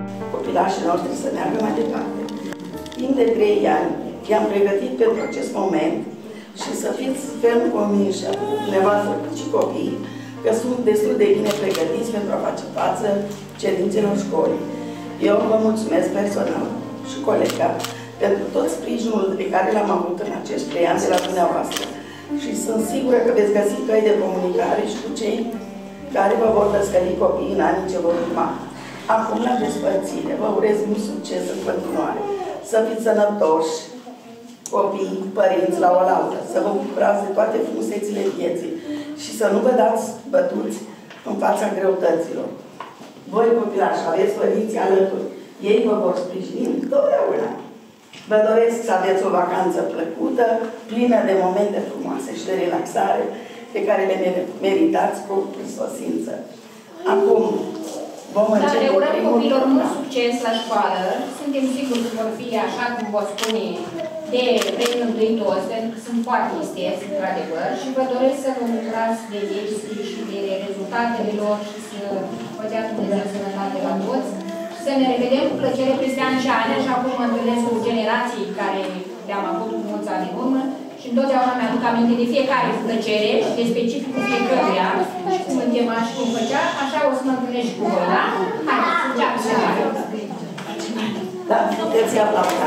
copilașii noștri să meargă mai departe. Timp de 3 ani i-am pregătit pentru acest moment și să fiți ferm convinși, dumneavoastră cât și copiii, că sunt destul de bine pregătiți pentru a face față cerințelor școlii. Eu vă mulțumesc personal și colega pentru tot sprijinul pe care l-am avut în acești 3 ani de la dumneavoastră și sunt sigură că veți găsi căi de comunicare și cu cei care vă vor născăli copiii în anii ce vor urma. Acum, la despărțire, vă urez mult succes în continuare. Să fiți sănătoși, copii, părinți la oaltă, să vă bucurați de toate frumusețile vieții și să nu vă dați bătuți în fața greutăților. Voi, copilași, aveți părinții alături, ei vă vor sprijini întotdeauna. Vă doresc să aveți o vacanță plăcută, plină de momente frumoase și de relaxare, pe care le meritați cu prisosință. Acum, vom începe. Le urăm copilor mult succes la școală. Suntem siguri că vor fi, așa cum vă spune, de reîntuitori, pentru că sunt foarte isteți, într-adevăr, și vă doresc să vă bucurați de ei și de rezultatele lor și să vă dea Dumnezeu sănătate la toți. Să ne revedem cu plăcere peste ani și ani, așa cum mă întâlnesc cu generații care le-am avut cu mulți ani în urmă și întotdeauna mi-aduc aminte de fiecare plăcere și de specificul fiecăruia și cum îl chema și cum făcea, așa o să mă întâlnesc și cu voi, da? Haideți să înceapă să facă. Da, puteți aplauda.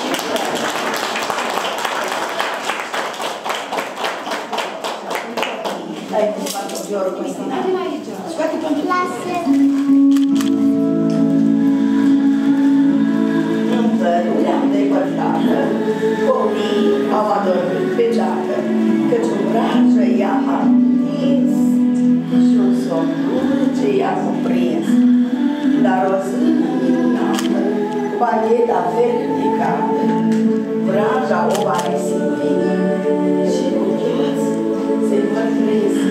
Hai cu patoviorul, Cristina. Scoate pentru clasă. Pădurea îndepărtată, copiii au adormit pe geacă, căci o vrajă i-a atins și un somn dulce i-a cuprins. Dar o zână minunată, cu bagheta fermecată, vraja o va resimți și cu toți se vor trezi.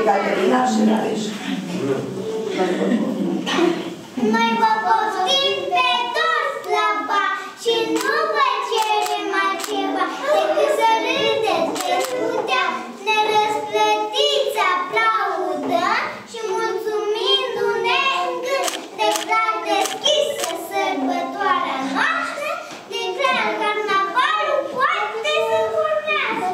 Caterina și Rareș. Noi vă poftim pe toți la bani și nu vă cerem altceva decât să râdeți de putea, ne răsplătiți, aplaudăm și mulțumindu-ne în gând, declar deschisă sărbătoarea noastră, declar carnavalul poate să urmează.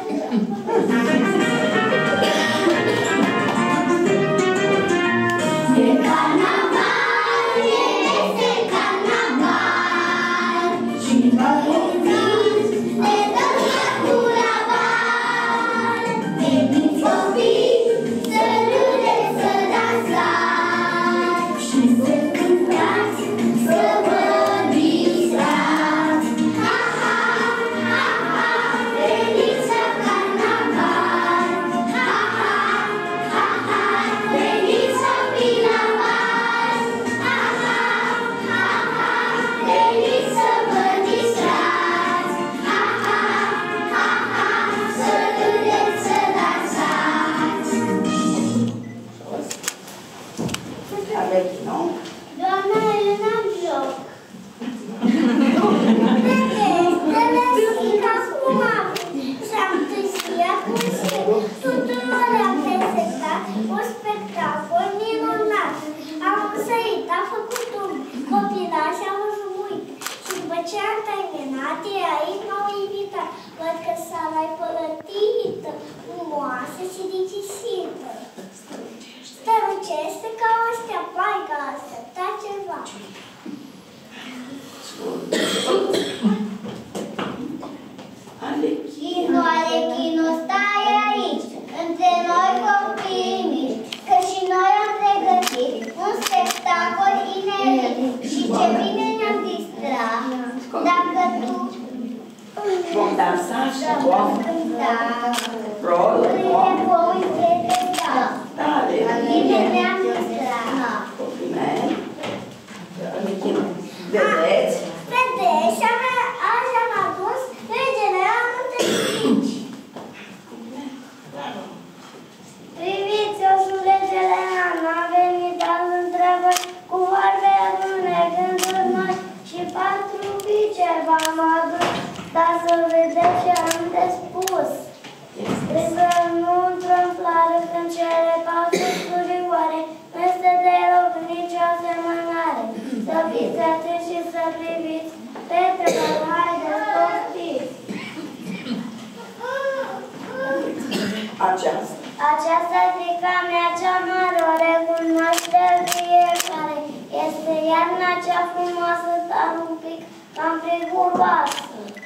Aceasta frica mea cea mare, o recunoaște fiecare. Este iarna cea frumoasă, dar un pic cam friguroasă.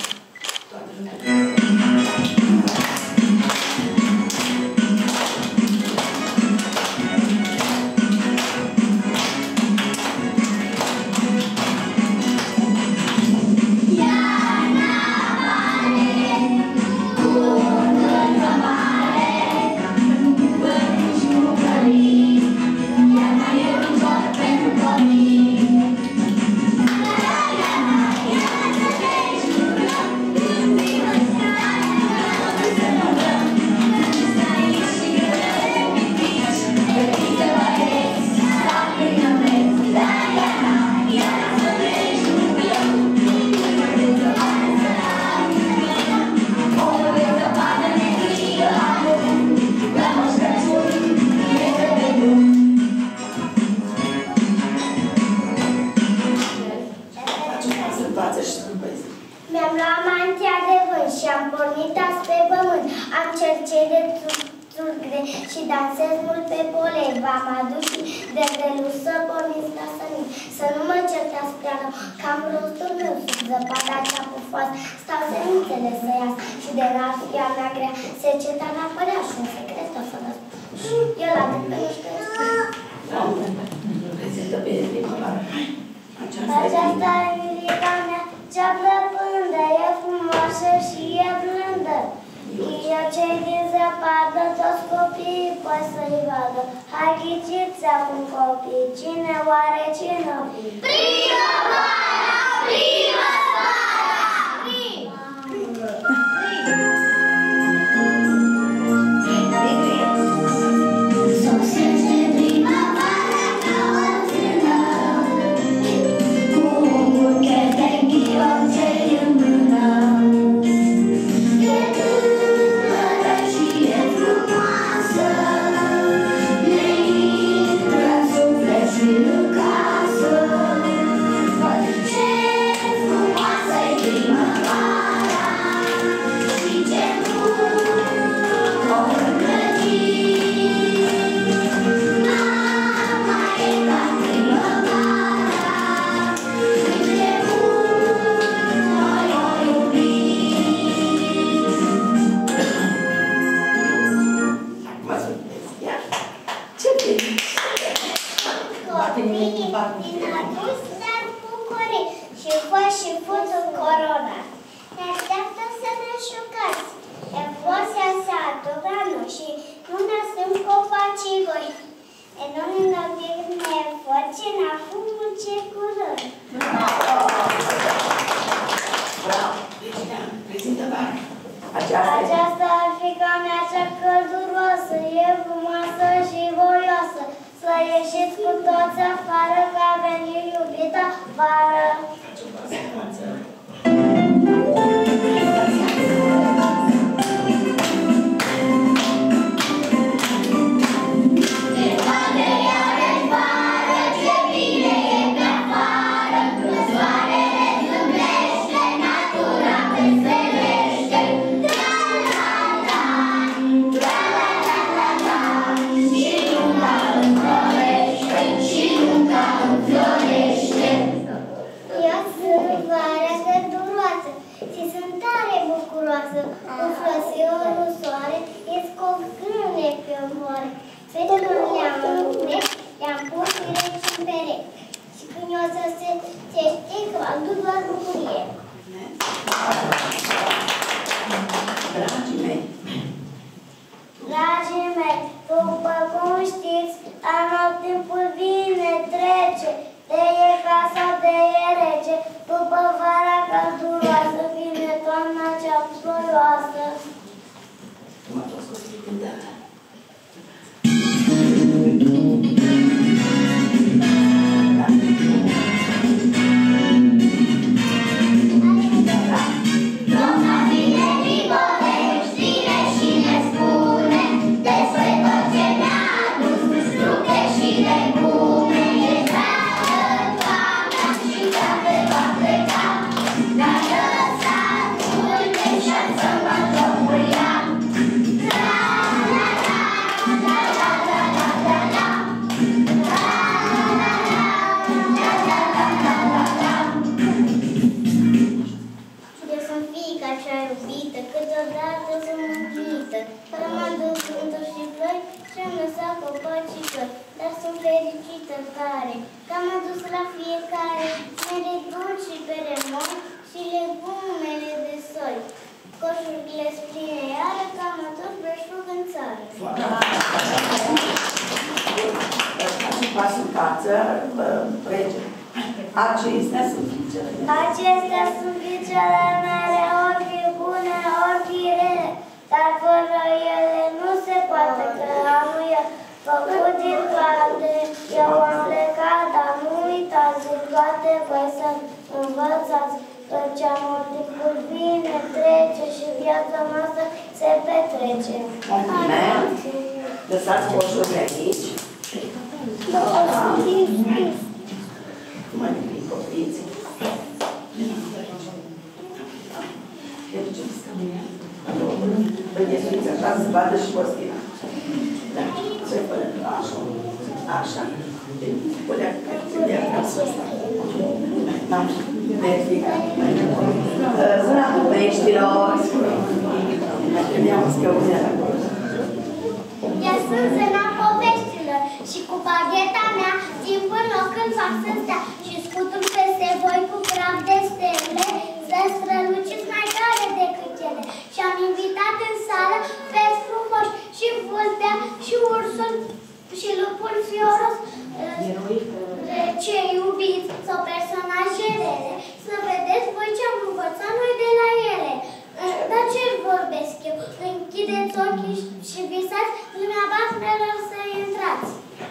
Mi-am luat mantia de vânt și am pornit azi pe pământ. Am cercei de țurgre și dansez mult pe polei. V-am adus și de delus să porniți la sănit. Să nu mă certați prea rău, că am rostul meu sub zăpada cea pufoasă. Stau semințele să iasă și de n-ar fi iarna grea, seceta n-ar părea și un secret o să vă spun. Eu la cât pe nu știu. Prezintă pe primăvară. Aceasta e mirica mea, cea plăpândă, e frumoasă și e blândă. Eu cei din zăpadă, toți copiii pot să-i vadă. Hai ghiciți acum copii, cine oare cine o fi? Primăvara! Primăvara! și vă și futul corona. Ne așteaptă să ne jucați. Evozia s-a adunat și nu ne sunt copacii voi. E nu ne înlăbim nevoce, n-acum ce curând. Bravo! Prezintă-vă! Aceasta ar fi ca mea cea călduroasă, e frumoasă și voioasă. Să ieșiți cu toți afară, că a venit iubita vară. Cu frățiorul soare, îți covâne pe moare. Fetelor le-am pus direct în pereche. Și când o să se știe că v-am dus doar bucurie. Dragii mei! Dragii mei, după cum știți, anul timpul vine, trece. De e casa, de e rece. După vara călduroasă, vine toamna cea ploioasă. Cum a fost cântat? Doamna vine din povești, vine și ne spune despre tot ce ne-a adus, fructe și legume. E dragă toamna și toate va pleca, dar lăsat multe și-am să mă jocul ea. Eu sunt fiica cea iubită, câteodată sunt mântuită. Fără mă duc vânturi și ploi și-am lăsat copacii flori. Dar sunt fericită tare, că am adus la fiecare mere dulci și peremon și legumele de soi. Coșurile pline iară, că am adus belșug în țară. Facem pas în față, rege. Acestea sunt fiicele. Acestea sunt fiicele mele, ori fi bune, ori fi rele, dar fără ele nu se poate, că am eu făcut din toate. Eu am plecat, dar nu uitați, din toate voi să învățați, căci amor timpul vine, trece și viața noastră se petrece. Compliment. Lăsați coșurile aici. Mai bine copiți. Înghesuiți așa, să vadă și costina. Da, se pune așa. Așa. Pulea casă asta. Da, verificat. Zâna Bubeștilor. Mi-am scăunea acolo. Eu sunt zâna Poveștilor și cu bagheta mea țin până când fac să stea și scutul peste voi cu praf de stele să străluciți mai tare decât ele. Și am invitat în sală feci frumoși și vulpea și ursul și lupul fioros, ce iubiți sau personaje rele. Să vedeți voi ce am învățat noi de la ele. Dar ce vorbesc eu? Închideți ochii și visați dumneavoastră să intrați.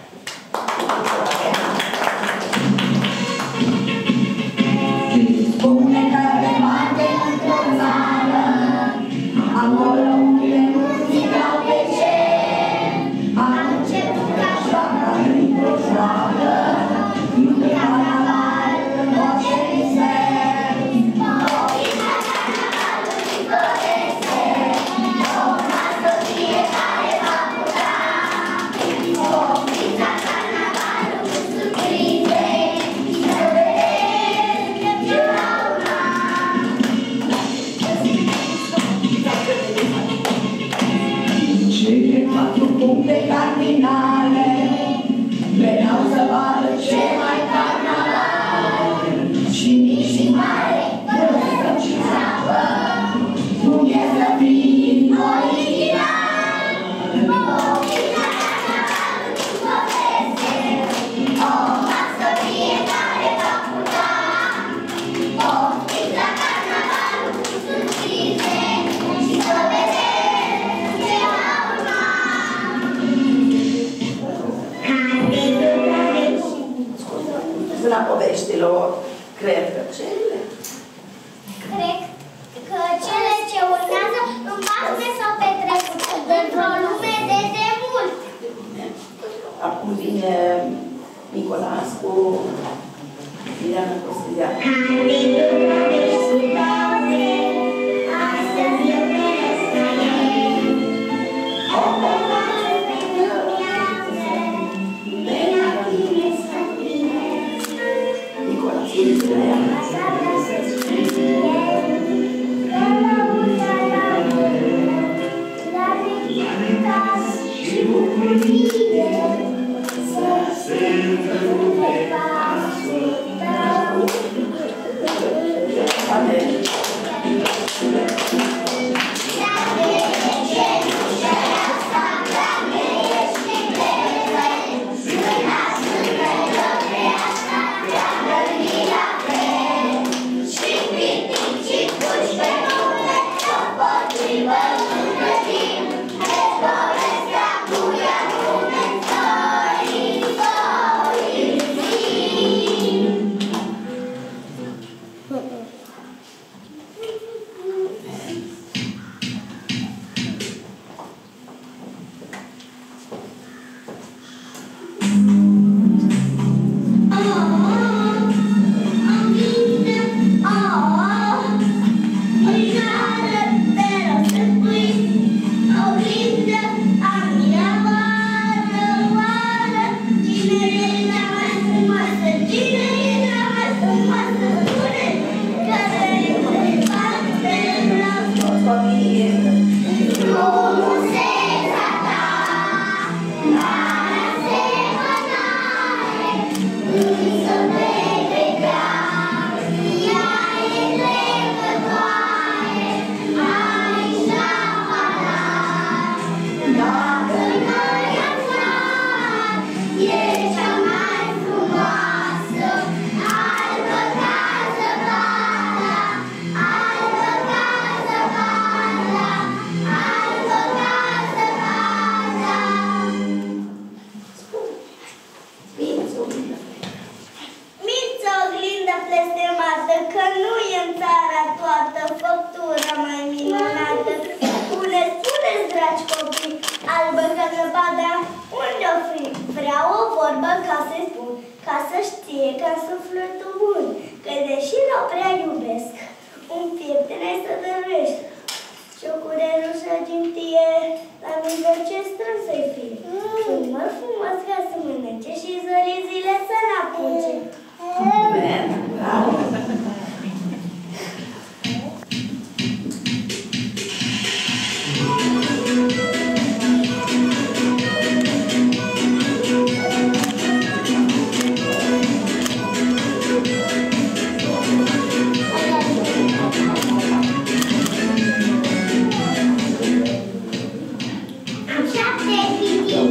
Spune că remate într-o țară, acolo unde mulți vreau pe cer. Am început ca joacă într-o joacă, un carnaval în orice mister. Povina carnavalului dorese, o masă fiecare va putea. Povina carnavalului surprize, să vedeți ce va urma. Cele 4 puncte cardinale veneau să vadă ce mai carnaval și nici Regina poveștilor, cred că cele. Cred că cele ce urmează în Paște s-au petrecut într-o lume de demult. Acum vine Nicolascu, Ileana Costelianu. Am 7 fii.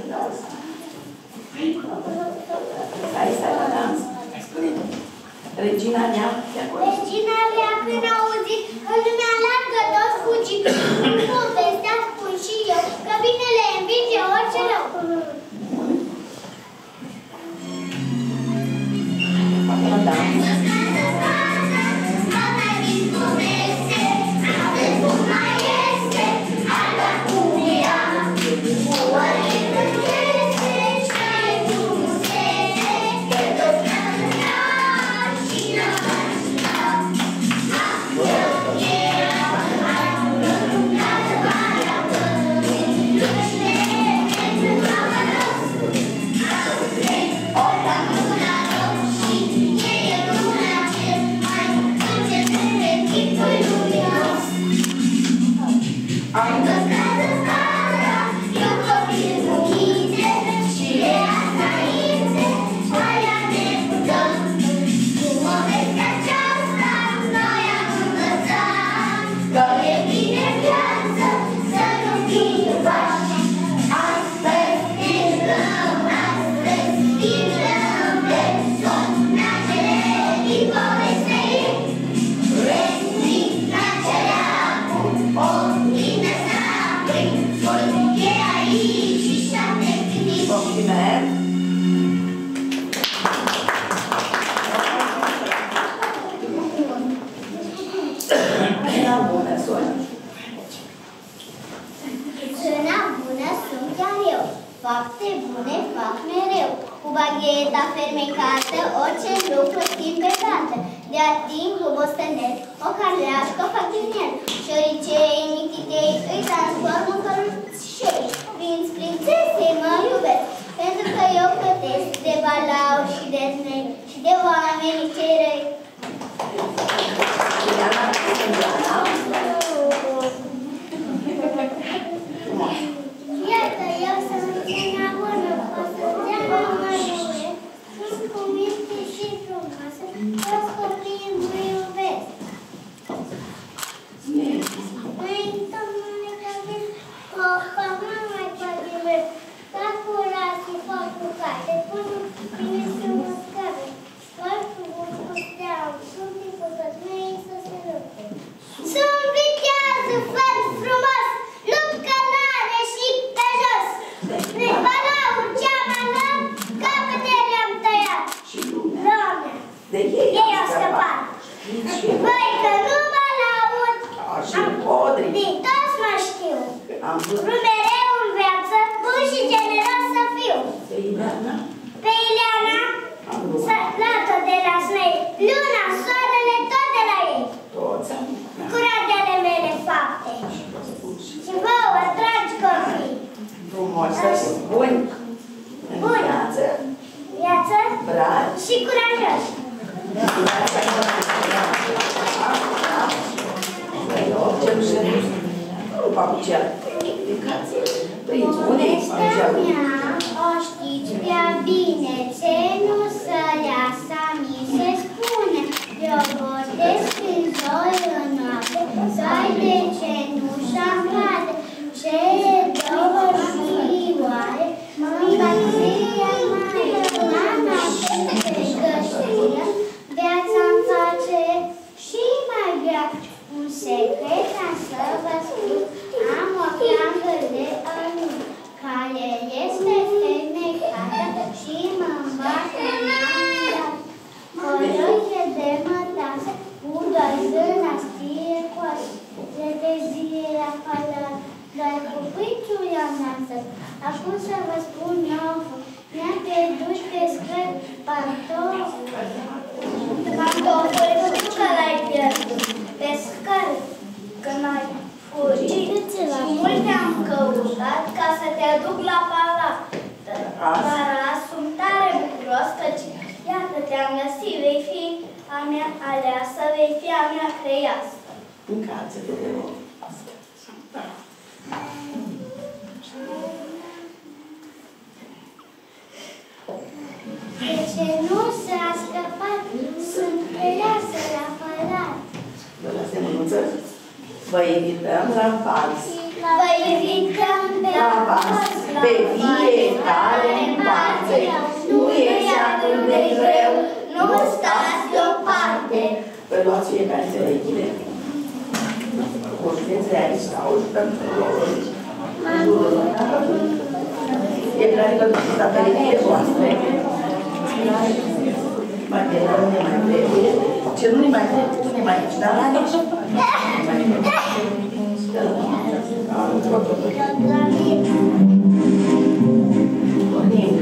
Hai să la dans. Spune-te. Regina Lea, de acolo. Regina Lea, când a auzit în lumea largă toți fugi, în povestea spun și eu, că binele învinge orice rău. La dans. Fapte bune fac mereu, cu bagheta fermecată, orice lucru timp pe dată. De ating cu bostănel, o carleașcă fac din el. Șoricei, mititei, îi transform în căruței. Prințese, mă iubesc, pentru că eu plătesc de balauri și de znei și de oamenii cei răi. Iată, eu sunt cea bună, o să-ți dea mămăruie, sunt cu minte și frumoasă, toți copiii mă iubesc. Măi, domnule, că vin, opa, mă mai pădivesc, fac curații, fac cu carte, pun bine să mă scape, fac cu steaua, sunt cu toți mei să se lupte. Sunt vitează, fac frumos, lupt călare și pe jos. De balaur cea mai înalt, capetele am tăiat. Doamne, ei au scăpat. Băi, că nu mă laud, din toți mă știu. Mereu în viață, bun și generos să fiu. Pe Ileana, luat-o de la snei, luna, soarele, tot de la ei. Curatele mele fapte. Și vouă, dragi copii. Frumos, buni în viață, bravi și curajoși. Orice nu știu, nu fac cel. Povestea mea o știți prea bine, ce nu să lasă mi se spune. Eu botesc în zoi în noapte, zoi de cenușa-mi cade. Cele două zilioare, mângăția mai nana pe găștia, viața-mi face și mai grea. Un secret am să vă spun, am o fiancă de anul, care este fermecată și mă învață n-am. O roche de mătase, cu doi zâna stie coasă, de zile la palat, dar cu pâiciul i-am lansat. Acum să vă spun eu, mi-a pierdut pe scări pantoful. Pantoful, tu că l-ai pierdut. Pe scări, când ai fugit și mult te-am căutat ca să te aduc la palat. Dar sunt tare bucuros căci iată te-am găsit, vei fi a mea aleasă, vei fi a mea creiasă. Încață-te de rog. De ce nu s-a scăpat, sunt creiasă la palat. Vă las de mânuță. Vă invităm la vals. Vă invităm pe La vals. pe fiecare în parte. Nu este atât de greu, nu stați deoparte. Vă luați fiecare înțelegire. Conștiințele aici sau pentru lor. Fiecare vă duceți la perechile voastre. Mai trebuie, nu ne mai trebuie. Ce nu ne mai trebuie, punem aici, dar aici. Pornim.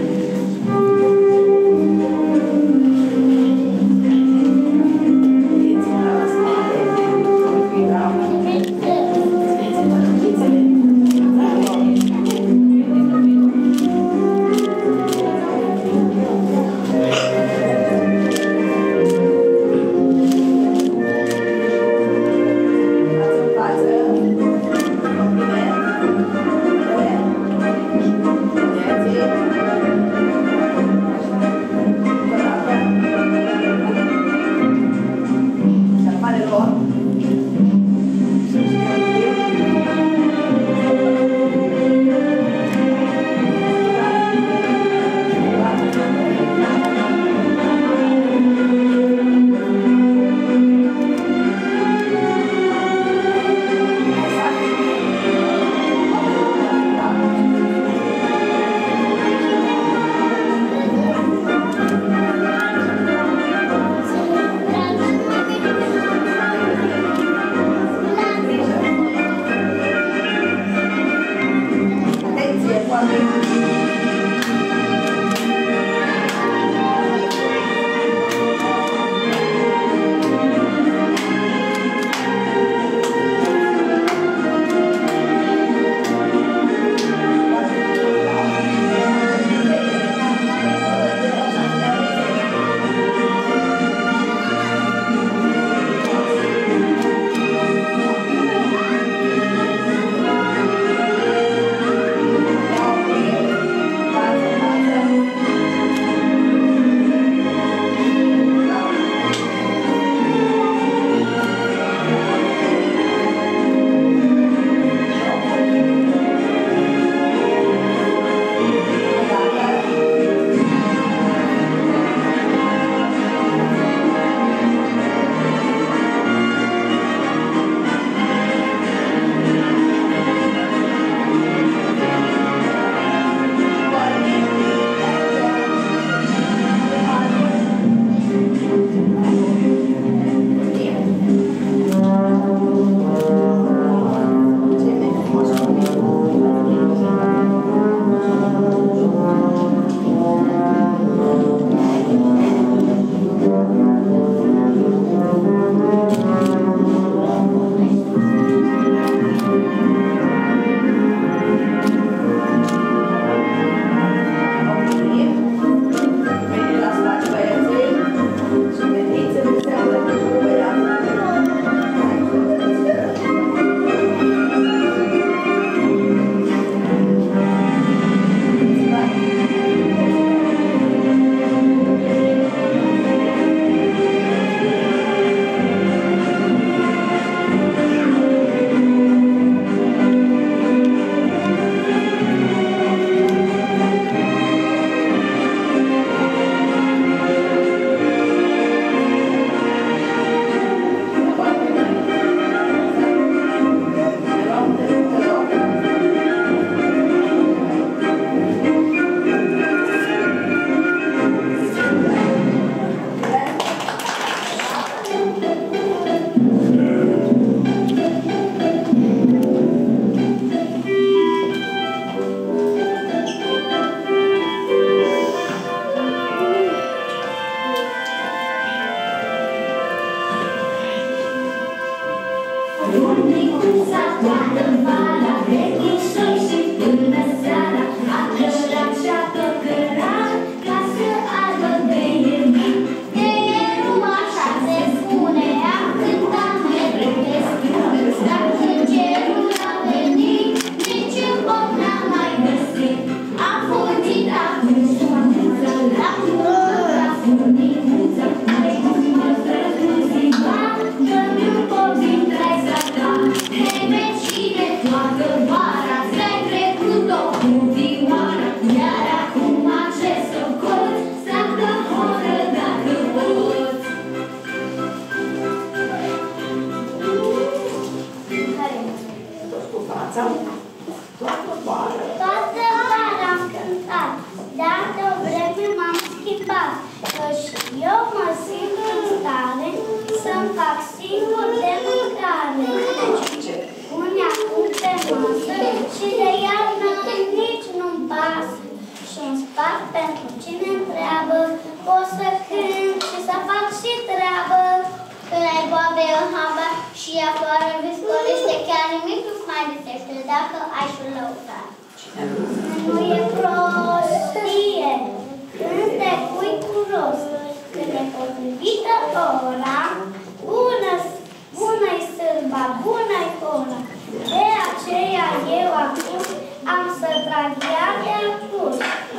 fac pentru cine întreabă, pot să cânt și să fac și treabă. Când ai boabe în habar și afară viscolește, chiar nimic nu mai lipsește dacă ai și lăuta. Nu e prostie când te pui cu rost, când e potrivită ora, bună-i sârba, bună-i ora. De aceea eu acum am să trag iar de acum.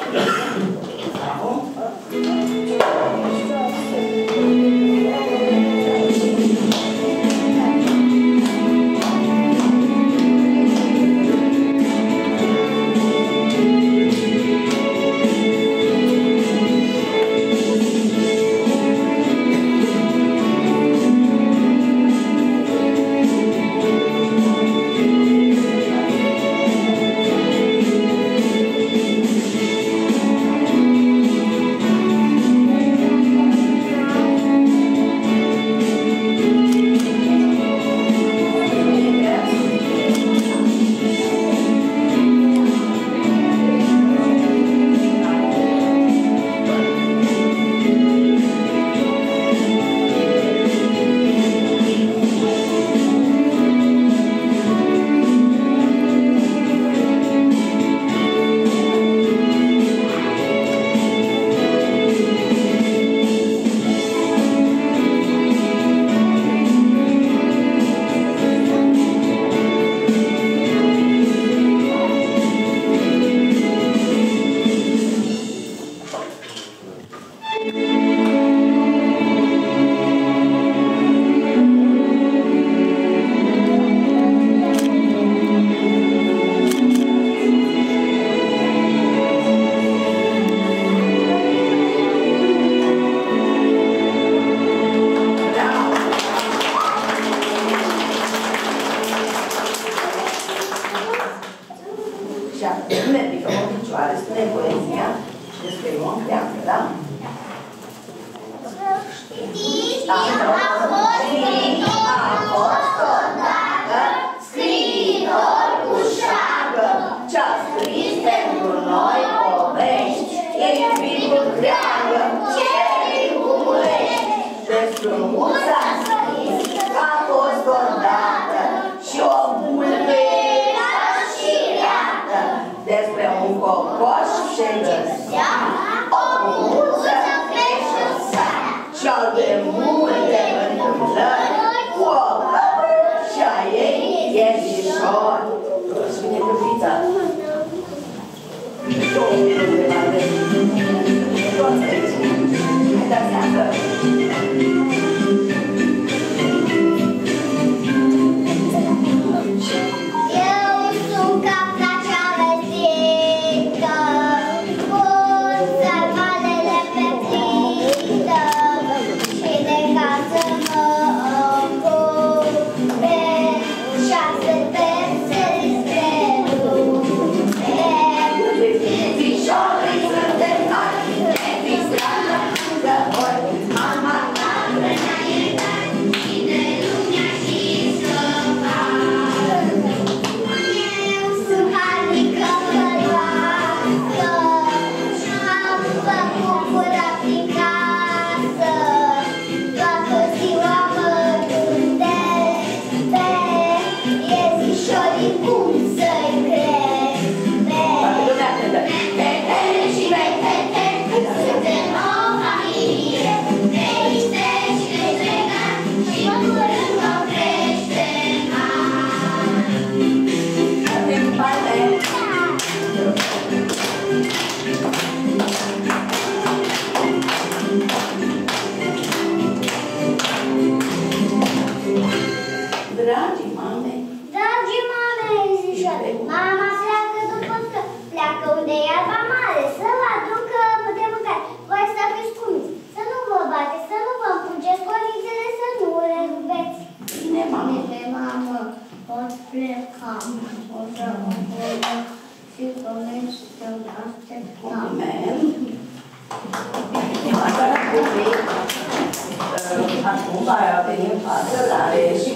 Acum va veni în față la reși.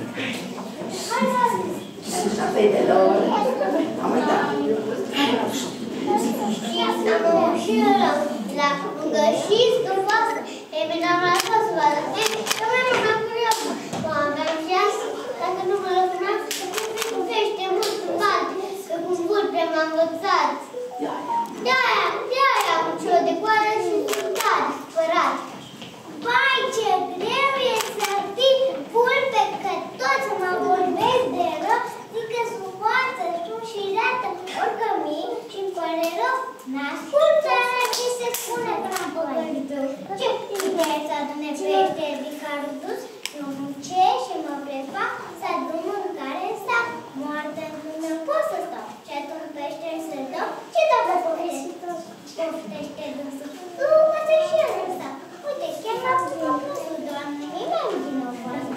Așa, fetelor. Am uitat. și rău, la lungă și stufoasă, e bine am lăsat să vadă, că mai rămâna curioasă, o aveam viață, dacă nu mă lăcunați, că cu fește mult în bate, că cu vulpe m-am învățat. De-aia cu ciulă de coadă și sunt tare spărat. Vai, ce greu e să fii vulpe, că toți mă vorbesc de rău, zic că sunt foarte și reată, orică mic și-mi pare rău. N-ascultă ce se spune până am păcălit rău. Ce vrei să adune pește din carul dus? Eu muncesc și mă prefac să adun mâncare în sac. Moarte nu pot să stau. Ce adun pește să dau? Ce dau pe poftește dânsul? Nu, poate și eu în sac. Uite, chiar m-am plăcut, Doamne, nimeni nu vinovată.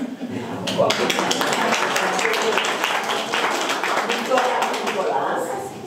Victoria Nicolas.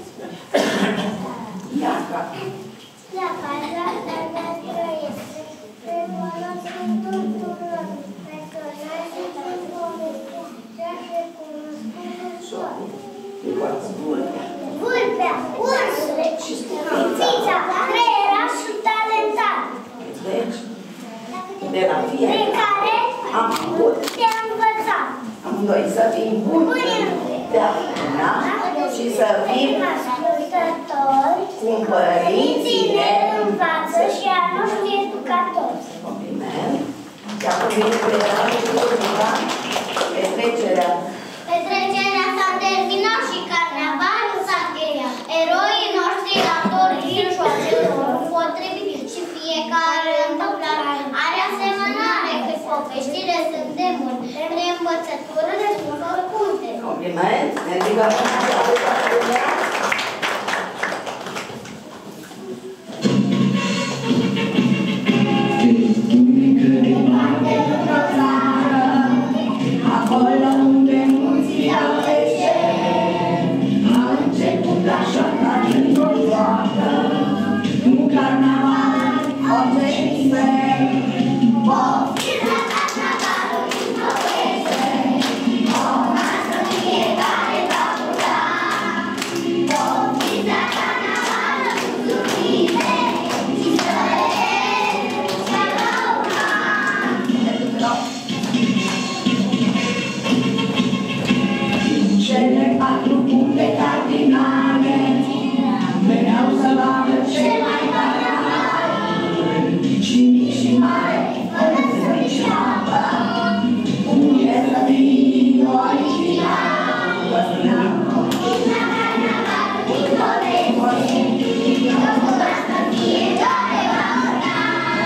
Ianca. La parada noastră este recunoscut tuturor, personajii sunt povestea și recunoscut ușor. Vulpea, ursul, țița, creiera și talentat. Deci, de la fie, de care am avut te-am învățat. amândoi să fim buni de a și să fim ascultători, cum părinții ne învață și a noștri educatori. Compliment. Și acum vine petrecerea. Petrecerea s-a terminat și carnavalul s-a încheiat. Eroii noștri autori și șoacelor potrivit și fiecare întâmplare are asemănare că poveștile sunt de bun. Prin învățătură sunt făcute. Compliment. Ne ridicăm acolo unde munții au trece, a început așa ca într-o joacă, un carnaval, o trece, poftirea carnavalul din poveste, o masă fiecare va putea, poftirea carnavalul cu surprinde, și să vedem ce va urma. Cele 4 puncte cardinale veneau să vadă ce mai mare și mici și mari, fără să înceapă, cum e să fii original. La carnavalul din poveste, o masă fiecare va urma.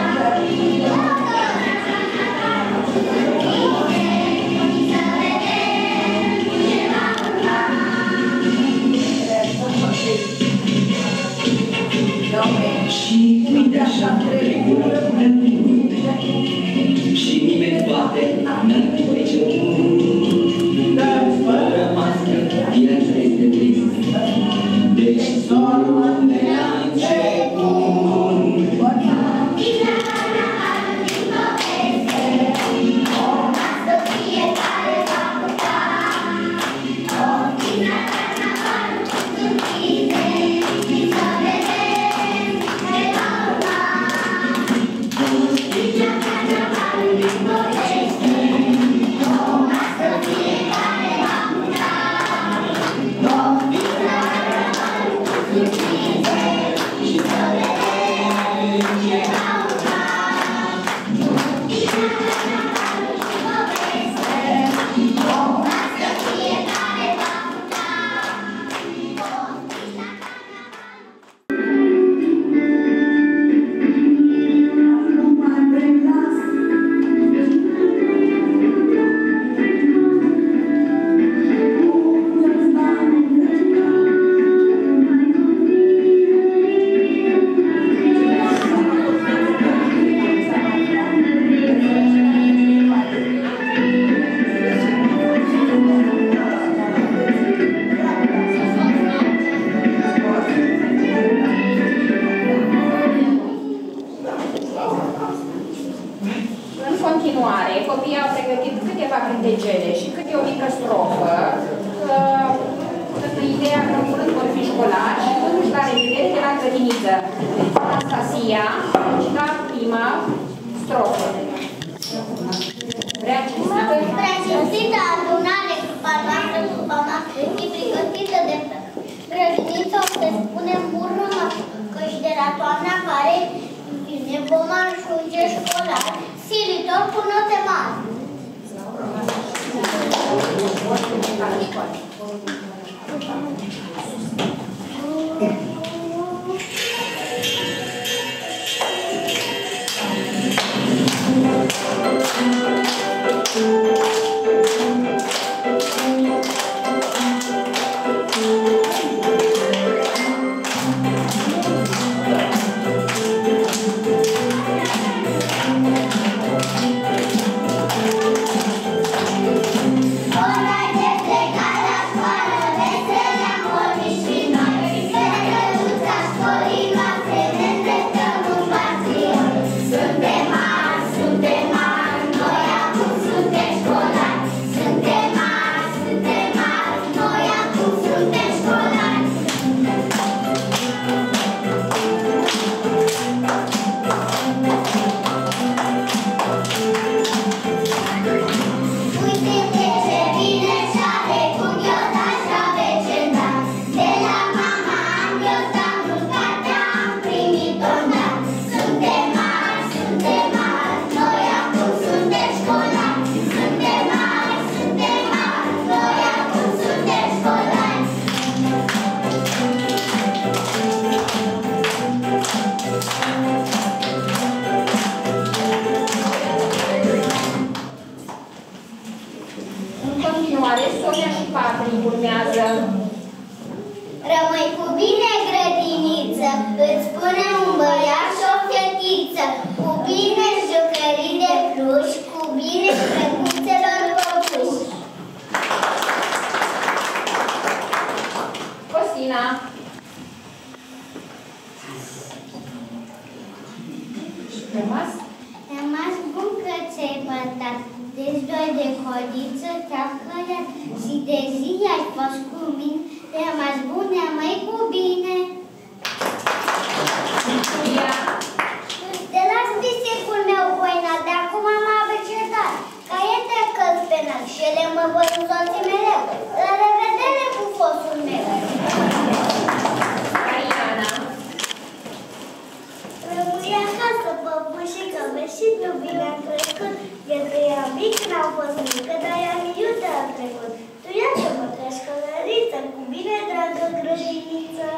Și uite așa trecut și nimeni poate n-ar priceput, dar fără mască viața este trist. Deci zorul ne-a început. Bine carnavalul din poveste, o masă fiecare va putea. Bine carnavalul cu surprize, și să vedem ce va urma. Bine carnavalul din poveste, o masă fiecare va putea. Bine carnavalul cu surprize, și să vedem ce va urma. Bine carnavalul din poveste, o masă fiecare va putea. În continuare, copiii au pregătit câteva cântecele și câte o mică strofă. Ideea că în curând vor fi școlari și totuși la de vedere de la grădiniță. Anastasia, cita prima strofă. Vrea cinstită? Precinstită adunare cu noastră, e pregătită de grădiniță, o să spunem urmă, căci de la toamna care ne vom ajunge școlar, silitor cu note mari. Rămâi cu bine, grădiniță, îți spune un băiat și o fetiță, cu bine jucării de pluș, cu bine drăguțelor păpuși. Costina. Rămas? Rămas bun că ți-ai pătat, deci doi de codiță te-au călăt și de zi ai fost cu mine, rămas bun, ne-amăi cu bine. Te las pisicul meu, Boina, de acum am abecedat, ca e trecut penal și ele mă vor însoți mereu. La revedere cu fostul meu. Ariana. Rămâi acasă, păpușică, și tu bine am trecut. Eu că eram mic, n-am fost mică, dar i-am iută am trecut. Tu iată-mă, ca școlăriță, cu bine, dragă grădiniță.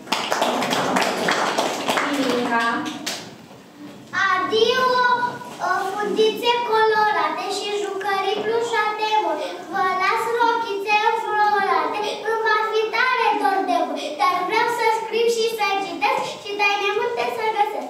Milinca. Adio, fundițe colorate și jucării plușate mult. Vă las rochițe înflorate, îmi va fi tare dor de voi, dar vreau să scriu și să citesc și taine multe să găsesc.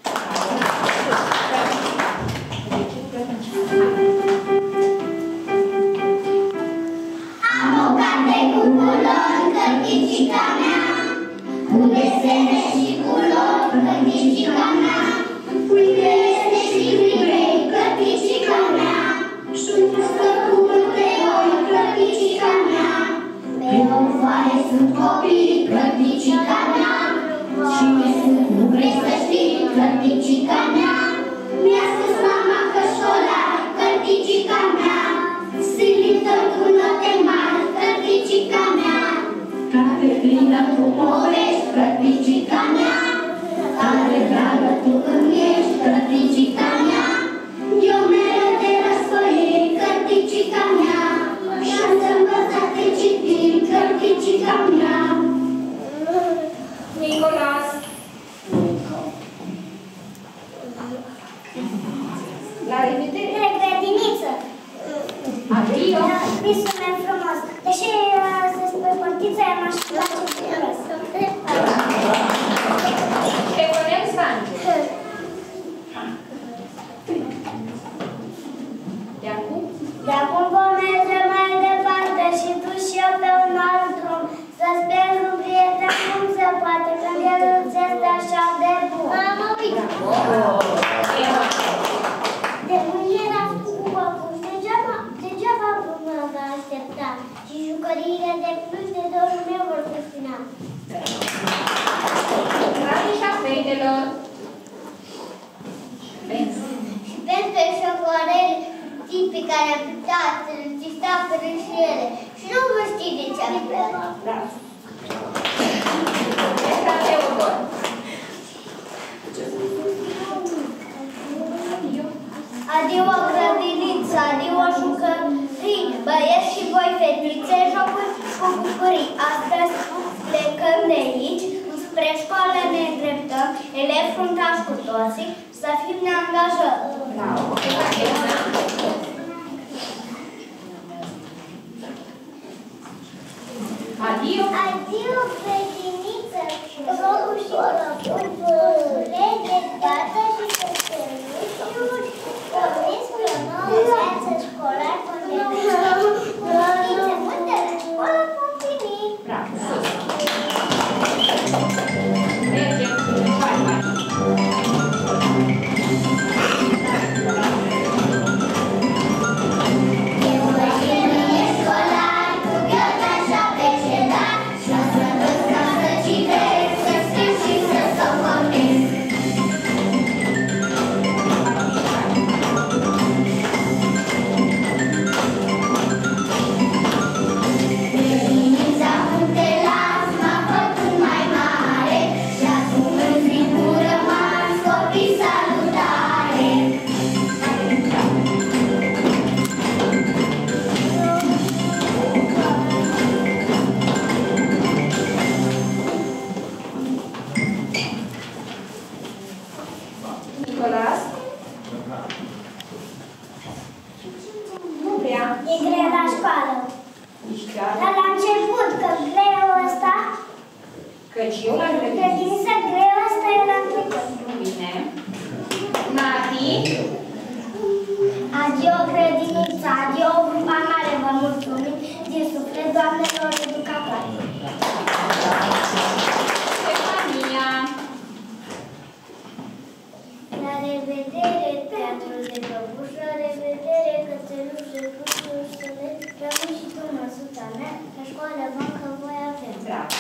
Am o carte cu culori, cărticica mea, cu desene și culori, cărticica mea. Uite, este și livrei, cărticica mea, și un pustor cu multe ori, cărticica mea. Pe o foaie sunt copii, cărticica mea, și ce sunt, nu vrei să știi, cărticica mea. Mi-a spus mama că școlar, cărticica mea, silitor cu note mari, cărticica mea. Carte plină cu povești, cărticica mea, tare dragă tu îmi ești, cărticica mea. Eu mereu te răsfăiesc, cărticica mea, și-am să învățat de citit, cărticica mea. Nicolas. La revedere. Grădiniță. Adio. Visul meu frumos. Deși să spui portiță, i-am aș place frumos. Ștefanel Sange. De acum? De acum vom merge mai departe și tu și eu pe un alt drum. Să sper un prieten cum se poate când el îți este așa de bun. Mama, uite! De mâine era cu păpuși, degeaba până la tatăl, țista fără și ele. Și nu vă știi de ce am plecat. Da. Este Teodor. Adio grădiniță, adio jucării, băieți și voi fetițe, jocuri cu bucurii. Astăzi plecăm de aici, spre școală ne îndreptăm, elevi fruntași cu toții, să fim ne angajăm. Bravo. Adio. Adio grădiniță, jocuri și bucurii, de gata și căsăruși, porniți spre o nouă viață școlară, fetițe multe la școală Pompinii. Bravo. Mergem. Hai. Nicolas? Nu prea. E greu la școală. Nici chiar. Dar la început, că greu ăsta, Căci eu la grădiniță. grădiniță greu ăsta e la trecut. Bine. Nati? Adio grădiniță, adio grupa mare, vă mulțumim din suflet, doamnelor educatoare. Stefania? La revedere, teatrul de căpuș, la revedere, cățelușe, cușușele, rămâi și tu, măsuța mea, la școală vom că voi avem. Bravo.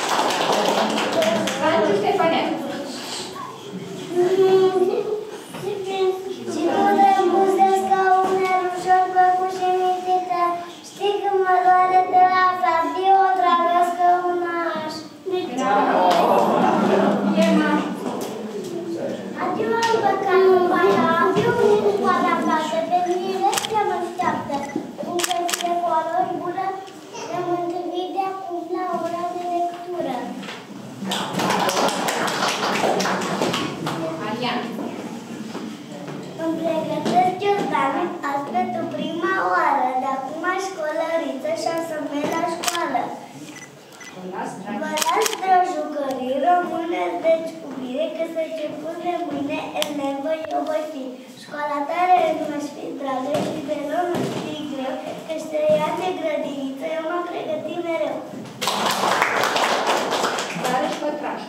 Franci Stefania? Și nu rămâs de scaunel ușor plăcut și mitită, știi când mă doare de la adio, dragă scăunaș. Irma? Adio am păcat în baia, adio în școala casă, pe mine ce mă așteaptă. În cărți de colori bună, ne-am întâlnit de acum la ora de lectură. Marian? Îmi pregătesc ciordanul azi pentru prima oară, de acum școlăriță și am să merg la școală. Vă las, dragi jucării, rămâneți deci cu bine, că să început de mâine, elevă eu voi fi. Școala tare nu-și fi dragă și de rău nu-și fi greu, că știa de grădiniță, eu m-am pregătit mereu. Darăș Pătraș?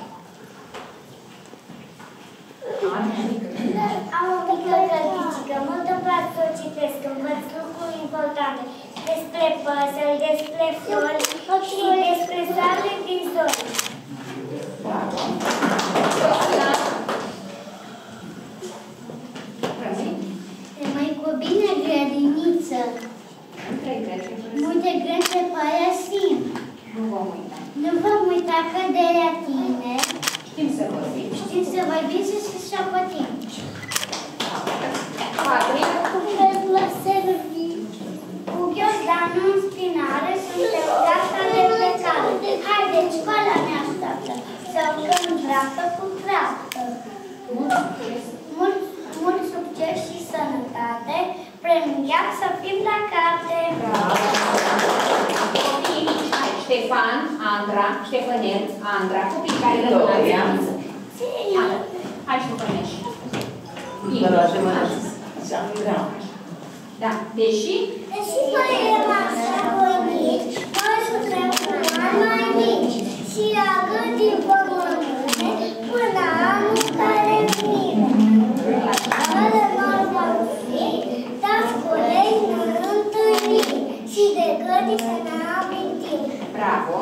Am o mică cărticică, multă plac să o citesc, învăț lucruri importante despre păsări, despre flori și despre soare din zori. Bravo. Mai cu bine grădiniță, multe grăse părăsim. Nu vom uita. Nu vom uita că de la tine Știm să vorbim. știm să vorbim și să șocotim. Patria? Cu la servi, cu ghios, dar nu în spinare, suntem gata de plecare. Haideți, școala ne așteaptă, să urcăm în dreaptă cu dreaptă. Mult succes și sănătate, premiat să fim la carte. Copiii mici, Ștefan, Andra, Ștefănel, Andra, copii care rămân la viață. Hai Ștefănești. Da, deși noi eram așa voinici, noi suntem mai mici și a gândit pământune până anul care vine. Ale noi vom fi, dați colegi ne întâlnim și de gândit să ne amintim. bravo.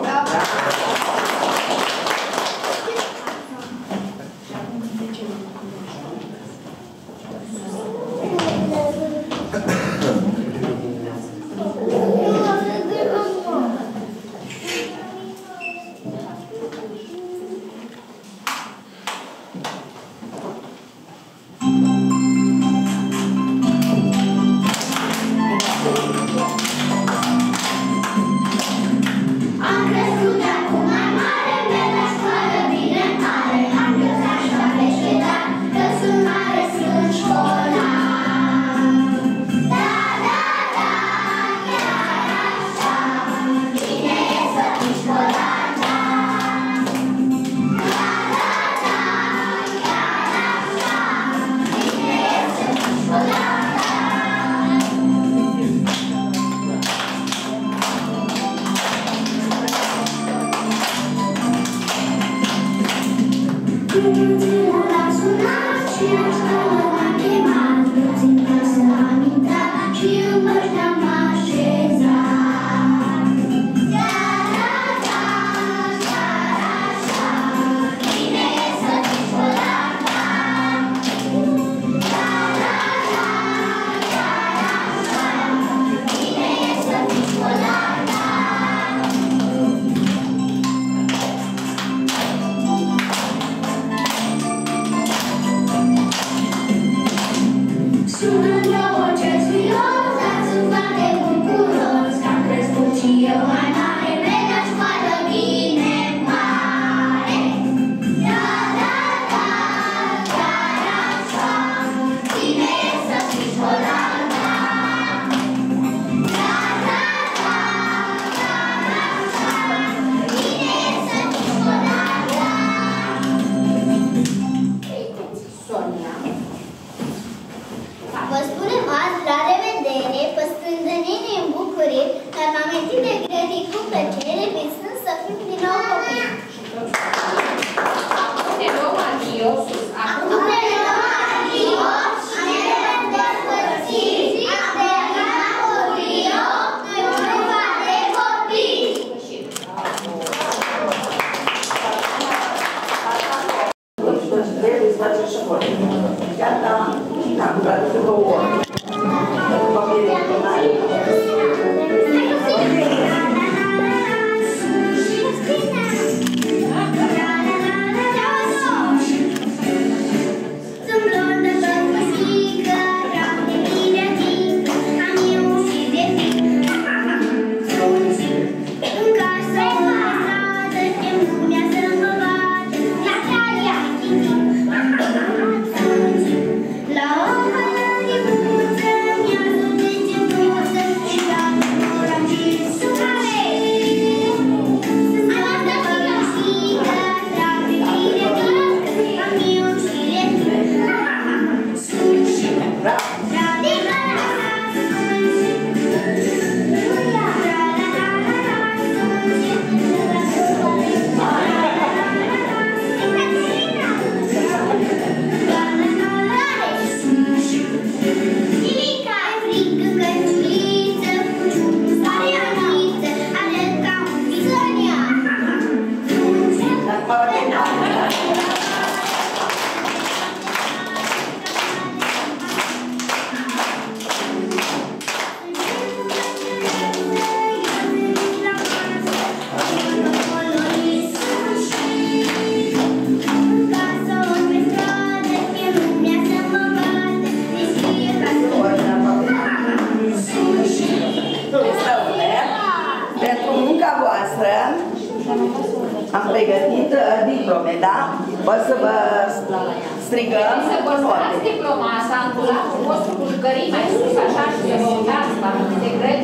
Am pregătit diplome, da? O să vă strigăm să vă cu note. stați diploma asta în dulapul vostru cu jucării mai sus, așa, și să vă uitați la multe greci.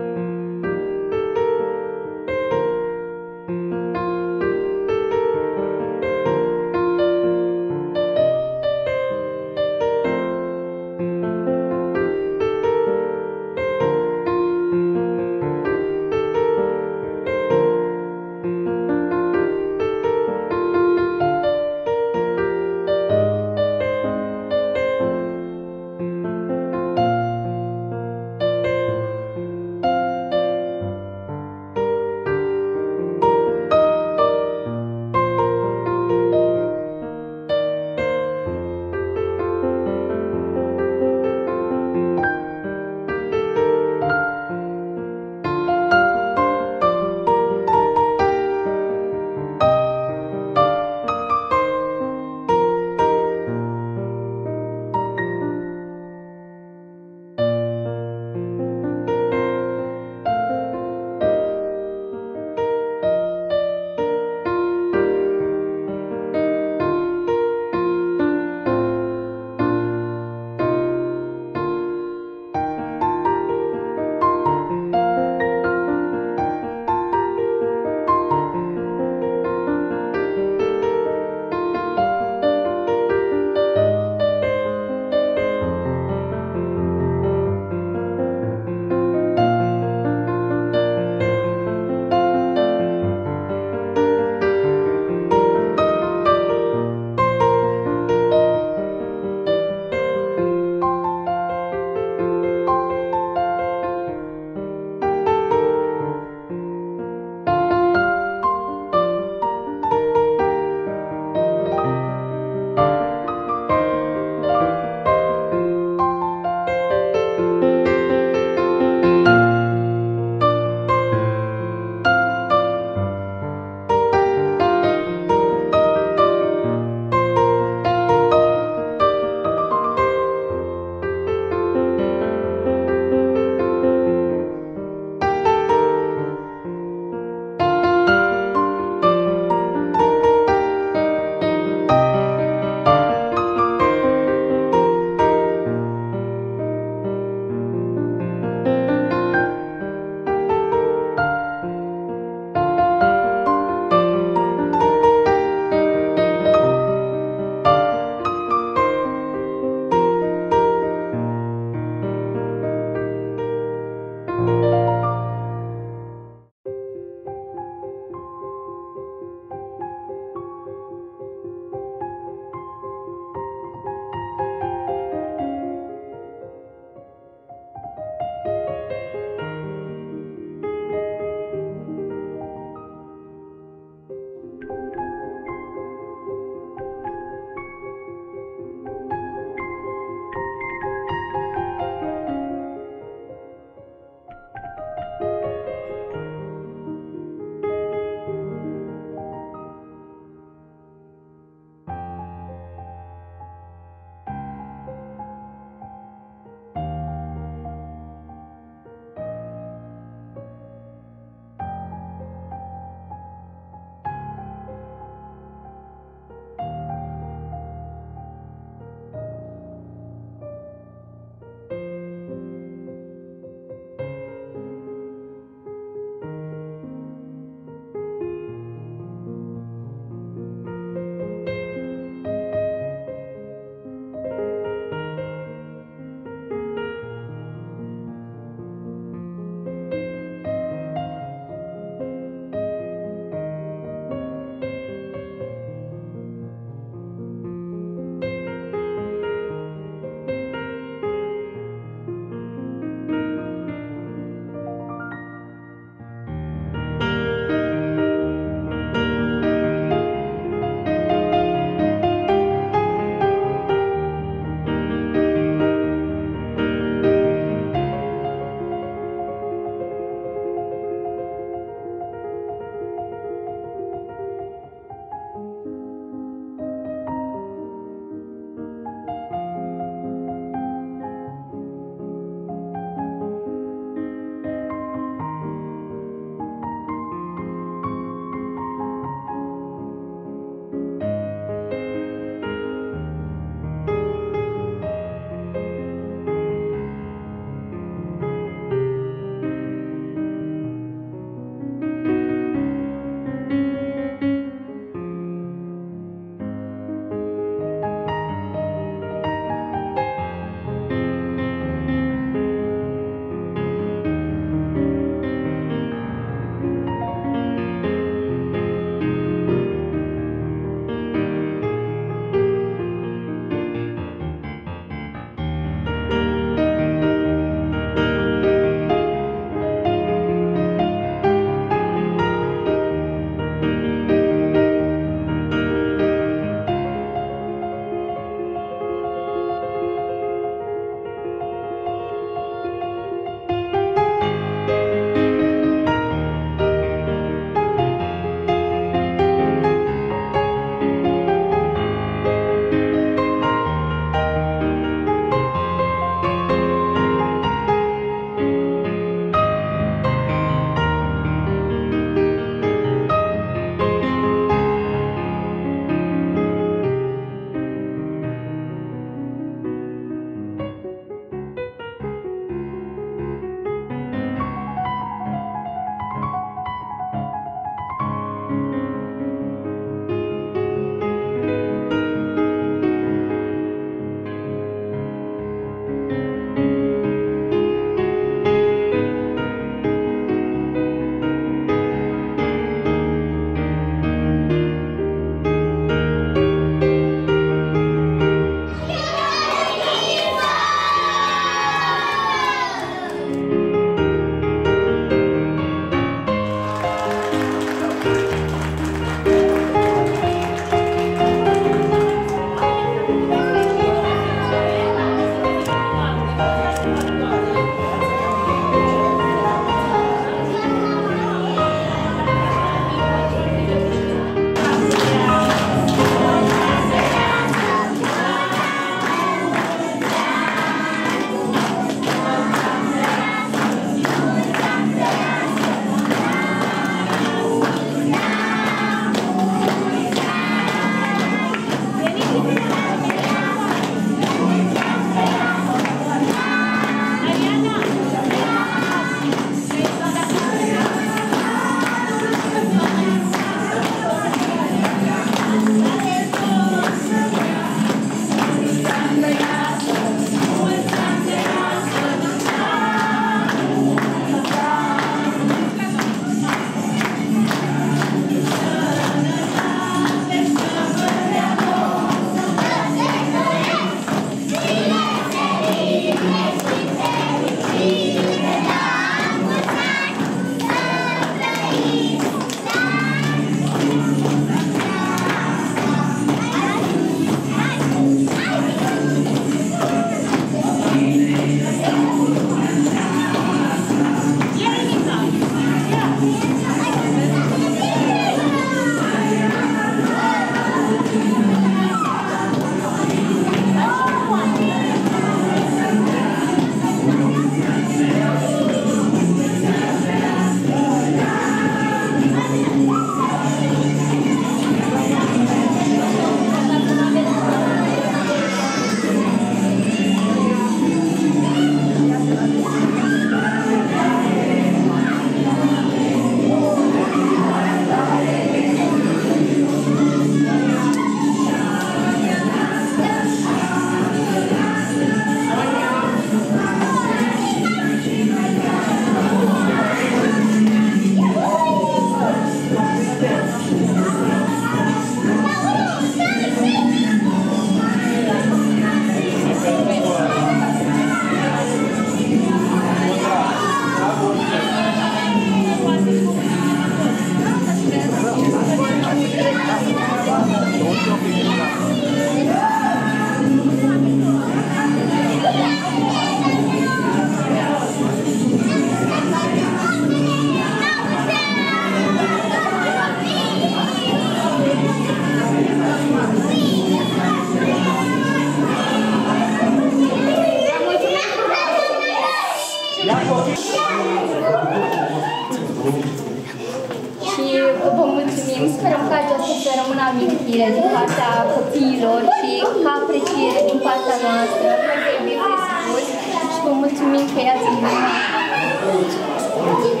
amintire din partea copiilor și ca apreciere din partea noastră. Vă iubim pe spus și vă mulțumim că i-ați invitat.